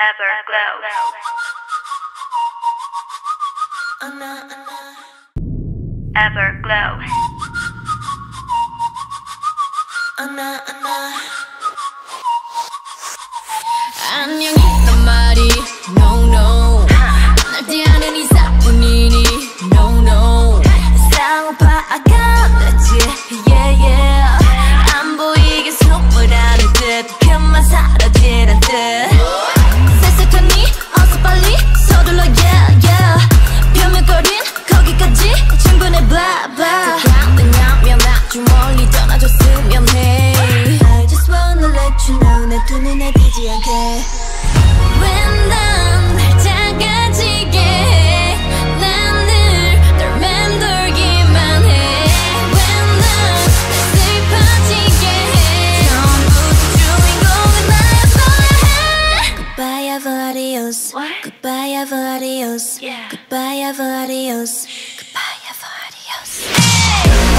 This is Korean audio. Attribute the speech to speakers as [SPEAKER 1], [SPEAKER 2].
[SPEAKER 1] Everglow. Everglow.
[SPEAKER 2] 안녕했단 말이 no no 날 대하는 이사뿐이니 no no 쌍파가 됐지 yeah yeah 안 보이게 숨을 하는 듯 그만 사라지는 듯 쎄쎄하니 어서 빨리 서둘러 yeah yeah 표면거린 거기까지 충분해 blah blah 가능하면 아주 멀리 떠나줬으면 해 I just wanna let you know 내 두 눈에 띄지 않게 왜 난 날 작아지게 해 난 늘 널 맴돌기만 해 왜 난 슬퍼지게 해 처음부터 주인공은 나였어야 해 Goodbye ever adios Goodbye ever adios Goodbye ever adios Goodbye ever adios